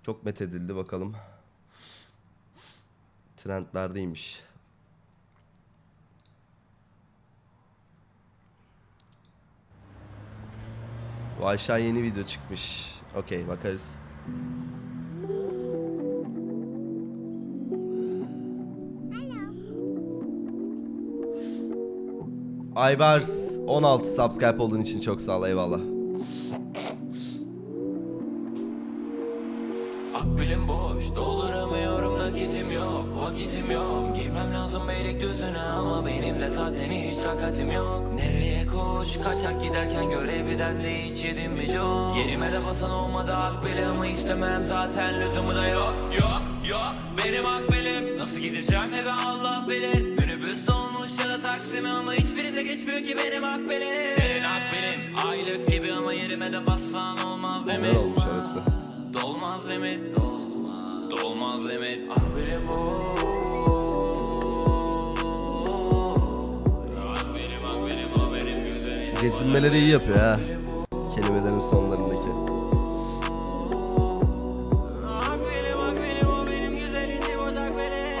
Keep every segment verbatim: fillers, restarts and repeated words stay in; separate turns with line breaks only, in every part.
Çok methedildi bakalım. Trendlerdeymiş. Bu aşağı yeni video çıkmış. Okey, bakarız. Aybars on altı subscribe olduğun için çok sağ ol, eyvallah.
Akbilim boş, dolduramıyorum, nakitim yok, vakitim yok. Girmem lazım Beylikdüzü'ne ama benim de zaten hiç takatim yok. Nereye koş, kaçak giderken görevden de hiç yedim mi yok. Yerime de basan olmadı akbilimi istemem, zaten lüzumu da yok. Yok, yok, benim akbilim. Nasıl gideceğim eve Allah bilir. Minibüs dolmuş ya da taksimi ama hiçbirinde geçmiyor ki benim akbilim. Senin akbilin aylık gibi ama yerime de bassan olmaz demek.
Güzel olmuş arası.
Dolmaz limit, dolmaz, dolmaz limit. Akbilim bu. Akbilim, akbilim, o benim güzelim.
Resimmeleri iyi yapıyor ha. Kelimelerin sonlarındaki.
Akbilim, akbilim, o benim güzelim. Akbilim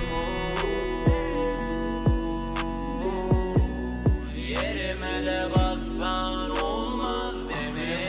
bu. Yerime de bassan olmaz demek.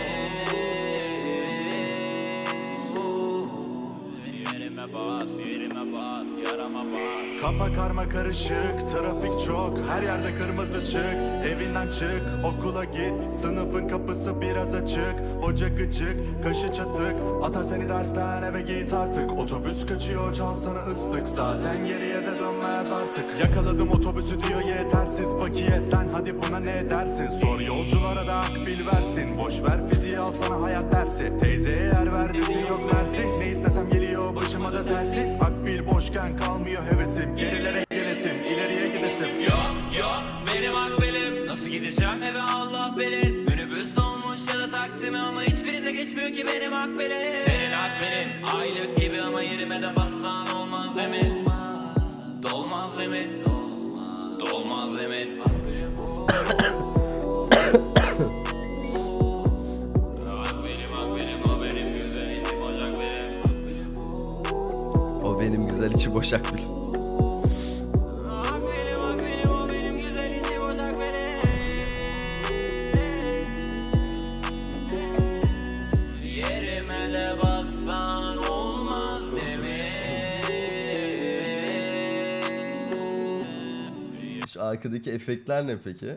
Yerime bas, yerime bas, yarama bas.
Kafa karma karışık, trafik çok, her yerde kırmızı ışık. Evinden çık, okula git, sınıfın kapısı biraz açık. Hoca gıcık, kaşı çatık, atar seni dersten eve git artık. Otobüs kaçıyor, çalsana ıslık, zaten geriye de dönmez artık. Yakaladım otobüsü diyor yetersiz bakiye, sen hadi buna ne dersin? Sor yolculara da akbil versin, boş ver fiziği al sana hayat dersi. Teyzeye yer ver desin yok mersi, ne istesem geliyor başıma da tersi. Akbil boşken kalmıyor hevesim, gerilere gelesim, ileriye gidesim.
Yok yok benim akbilim. Nasıl gideceğim eve Allah bilir. Minibüs dolmuş ya da taksimi ama hiçbirinde geçmiyor ki benim akbilim. Senin akbilin aylık gibi ama yerime de bassan olmaz emin. Dolmaz emin. Dolmaz emin. Akbilim bu. Akbilim akbilim o benim güzel içi boşak benim. Akbilim bu.
O benim güzel içi boş akbil.
Akbilim akbilim o benim güzel içi boşak benim. Yerime de bassan olmaz demek.
Şu arkadaki efektler ne peki?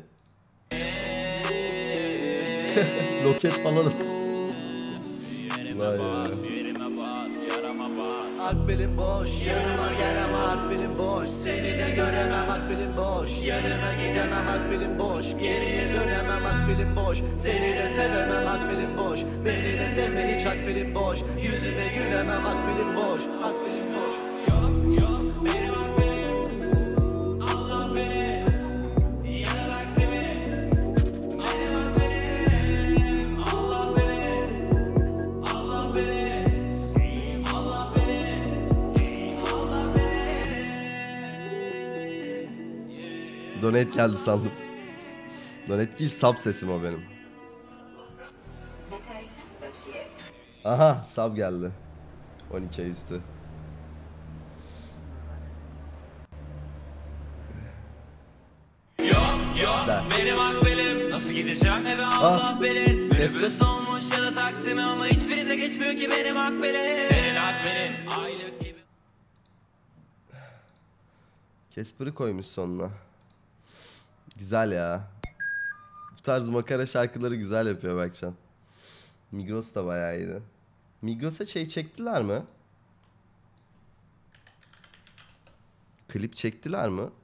Roket falan. Vay ya.
Yerime bas, yarama bas.
Akbilim boş, yanıma gelemem akbilim boş. Seni de göremem akbilim boş. Yanına gidemem akbilim boş. Geriye dönemem akbilim boş. Seni de sevemem akbilim boş. Beni de sevme hiç akbilim boş. Yüzüne gülemem akbilim boş. Akbilim boş.
Yok yok benim akbilim. Allah beni. Yana taksimi. Benim akbilim. Allah beni. Allah beni. Allah beni. Allah beni.
Donate geldi sandım. Donate değil, sub sesim o benim.
Yetersiz bakiye.
Aha, sub geldi. on iki ay üstü.
Yok yok
Ben.
benim akbilim. Nasıl gideceğim eve Allah bilir. Minibüs dolmuş ya da taksimi ama hiçbirinde geçmiyor ki benim akbilim. Senin akbilin aylık gibi.
Casper'ı koymuş sonuna. Güzel ya. Bu tarz makara şarkıları güzel yapıyor Berkcan. Migros da bayağı iyiydi. Migros'a şey çektiler mi? Klip çektiler mi?